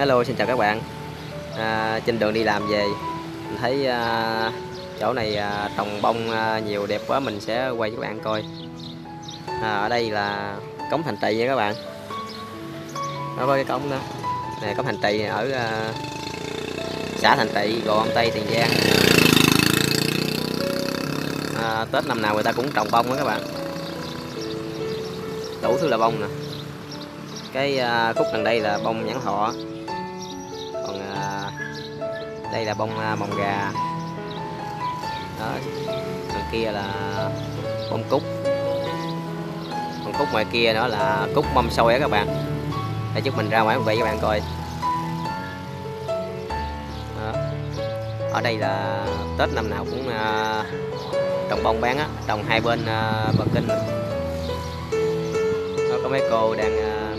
Hello, xin chào các bạn. Trên đường đi làm về mình thấy chỗ này trồng bông nhiều đẹp quá, mình sẽ quay cho các bạn coi. Ở đây là cống Thành Trị nha các bạn. Nó có cái cống đó. Này, cống Thành Trị ở xã Thành Trị, Gò Công Tây, Tiền Giang. Tết năm nào người ta cũng trồng bông đó các bạn. Đủ thứ là bông nè. Cái khúc gần đây là bông nhãn thọ. Còn đây là bông mồng gà đó, đằng kia là bông cúc, còn cúc ngoài kia nữa là cúc mâm xôi á các bạn. Để chút mình ra ngoài quay các bạn coi đó. Ở đây là Tết năm nào cũng trồng bông bán á, trồng hai bên bờ kênh đó, có mấy cô đang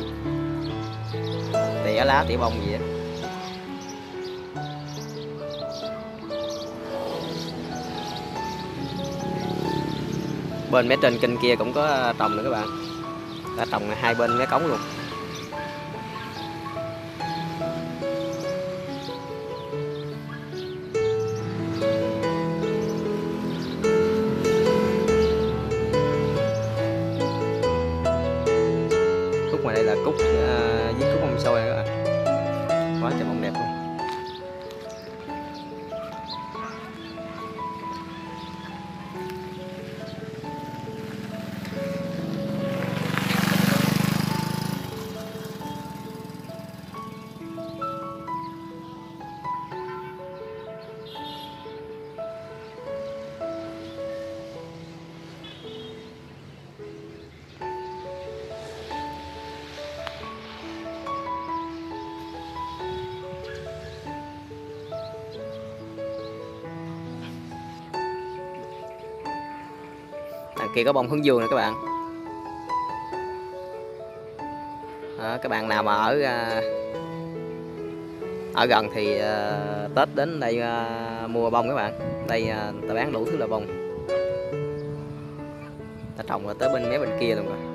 tỉa lá tỉa bông gì á. Bên mé trên kênh kia cũng có trồng nữa các bạn, đã trồng hai bên mé cống luôn. Cúc ngoài đây là cúc với cúc mâm xôi các bạn, quá trời bông đẹp luôn. Đằng kia có bông hướng dương nè các bạn. Các bạn nào mà ở gần thì Tết đến đây mua bông các bạn. Đây ta bán đủ thứ là bông, ta trồng rồi tới bên mé bên kia luôn rồi.